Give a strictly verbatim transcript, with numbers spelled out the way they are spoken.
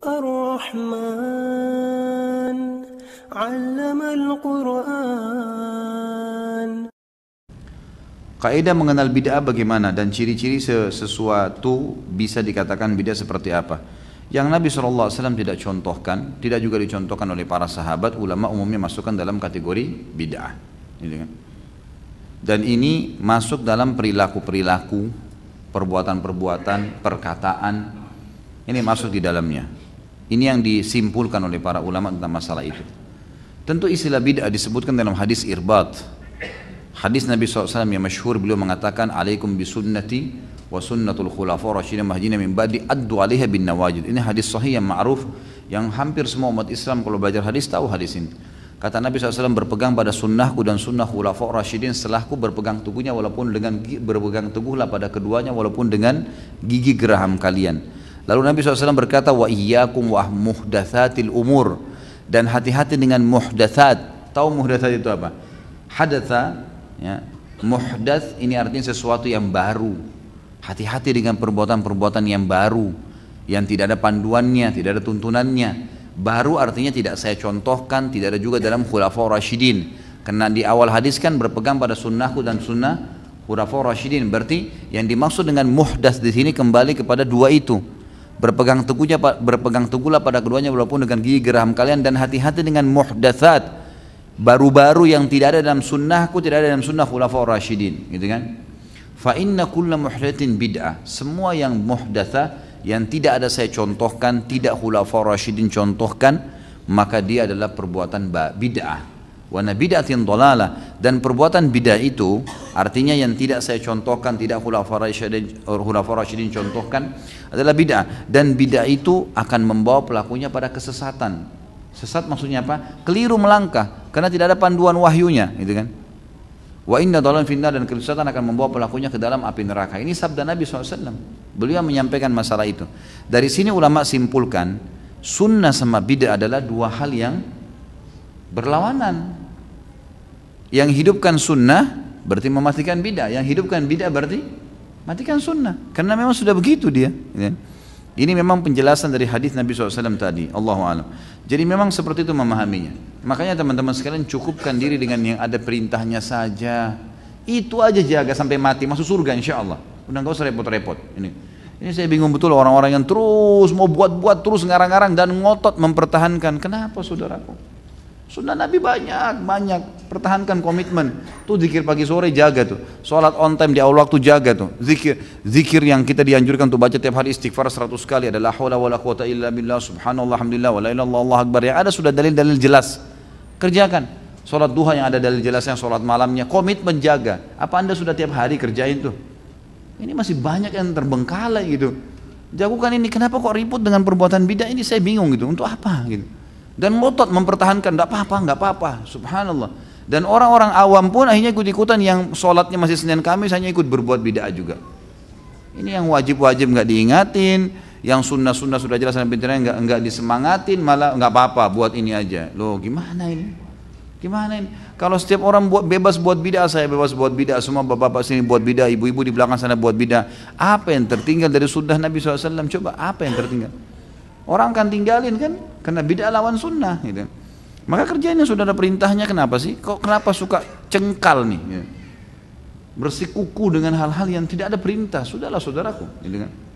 الرحمن علم القرآن. Kaidah mengenal bid'ah bagaimana dan ciri-ciri sesuatu bisa dikatakan bid'ah seperti apa? Yang Nabi shallallahu alaihi wasallam tidak contohkan, tidak juga dicontohkan oleh para sahabat, ulama umumnya masukkan dalam kategori bid'ah. Gitu kan? Dan ini masuk dalam perilaku-perilaku, perbuatan-perbuatan, perkataan, ini masuk di dalamnya. Ini yang disimpulkan oleh para ulama tentang masalah itu. Tentu istilah bid'ah disebutkan dalam hadis Irbat. Hadis Nabi shallallahu alaihi wasallam yang masyhur, beliau mengatakan, alaikum bisunnati wa sunnatul khulafa rasyidin mahdiyina min ba'di addu alaiha bin nawajid. Ini hadis sahih yang ma'ruf, yang hampir semua umat Islam kalau belajar hadis tahu hadis ini. Kata Nabi shallallahu alaihi wasallam, berpegang pada sunnahku dan sunnah khulafa rasyidin setelahku, berpegang teguhnya walaupun dengan berpegang teguhlah pada keduanya walaupun dengan gigi geraham kalian. Lalu Nabi shallallahu alaihi wasallam berkata, wa iyyakum wa muhdatsatil umur, dan hati-hati dengan muhdatsat. Tahu muhdatsat itu apa? Hadatsa, ya, muhdats ini artinya sesuatu yang baru. Hati-hati dengan perbuatan-perbuatan yang baru, yang tidak ada panduannya, tidak ada tuntunannya. Baru artinya tidak saya contohkan, tidak ada juga dalam khulafa rasyidin. Karena di awal hadis kan berpegang pada sunnahku dan sunnah khulafa rasyidin. Berarti yang dimaksud dengan muhdats di sini kembali kepada dua itu. Berpegang teguhnya, berpegang teguhlah pada keduanya walaupun dengan gigi geraham kalian, dan hati-hati dengan muhdatsat, baru-baru yang tidak ada dalam sunnahku, tidak ada dalam sunnah khulafa rasyidin, gitu kan? Fa inna kulla muhdatsin bid'ah, semua yang muhdatsa, yang tidak ada saya contohkan, tidak khulafa rasyidin contohkan, maka dia adalah perbuatan bid'ah. Wa bid'atin dhalalah, dan perbuatan bid'ah itu artinya yang tidak saya contohkan, tidak khulafa rasyidin, khulafa rasyidin contohkan, adalah bid'ah. Dan bid'ah itu akan membawa pelakunya pada kesesatan. Sesat maksudnya apa? Keliru melangkah, karena tidak ada panduan wahyunya, gitu kan? Wa inna dhalalan finnar, dan kesesatan akan membawa pelakunya ke dalam api neraka. Ini sabda Nabi shallallahu alaihi wasallam. Beliau menyampaikan masalah itu. Dari sini ulama simpulkan, sunnah sama bid'ah adalah dua hal yang berlawanan. Yang hidupkan sunnah berarti mematikan bid'ah, yang hidupkan bid'ah berarti matikan sunnah, karena memang sudah begitu dia, ya. Ini memang penjelasan dari hadis Nabi shallallahu alaihi wasallam tadi, Allahu a'lam. Jadi memang seperti itu memahaminya. Makanya teman-teman sekalian, cukupkan diri dengan yang ada perintahnya saja. Itu aja jaga sampai mati, masuk surga insya Allah. Udah nggak usah repot-repot. Ini, ini saya bingung betul orang-orang yang terus mau buat-buat, terus ngarang-ngarang dan ngotot mempertahankan. Kenapa saudaraku? Sunnah Nabi banyak, banyak. Pertahankan komitmen. Tuh zikir pagi sore jaga tuh. Sholat on time di awal waktu jaga tuh. Zikir, zikir yang kita dianjurkan untuk baca tiap hari istighfar seratus kali. Ada la haula wala quwata illa billah, subhanallah, alhamdulillah, wala ilaha illallah, Allahu akbar. Yang ada sudah dalil-dalil jelas. Kerjakan. Sholat duha yang ada dalil jelasnya, sholat malamnya. Komitmen jaga. Apa anda sudah tiap hari kerjain tuh? Ini masih banyak yang terbengkalai gitu. Jagokan ini, kenapa kok ribut dengan perbuatan bidah ini? Saya bingung gitu. Untuk apa gitu? Dan ngotot mempertahankan, tidak apa-apa, nggak apa-apa, subhanallah. Dan orang-orang awam pun akhirnya ikut-ikutan, yang sholatnya masih Senin Kamis hanya ikut berbuat bid'ah juga. Ini yang wajib-wajib nggak diingatin, yang sunnah-sunnah sudah jelas dan pintarnya nggak nggak disemangatin, malah nggak apa-apa, buat ini aja. Loh, gimana ini? Gimana ini? Kalau setiap orang buat bebas buat bid'ah, saya bebas buat bid'ah, semua bapak-bapak sini buat bid'ah, ibu-ibu di belakang sana buat bid'ah, apa yang tertinggal dari sunnah Nabi shallallahu alaihi wasallam? Coba, apa yang tertinggal? Orang akan tinggalin kan, karena bid'ah lawan sunnah gitu. Maka kerjanya sudah ada perintahnya, kenapa sih? Kok kenapa suka cengkal nih? Gitu. Bersikuku dengan hal-hal yang tidak ada perintah. Sudahlah saudaraku, gitu kan.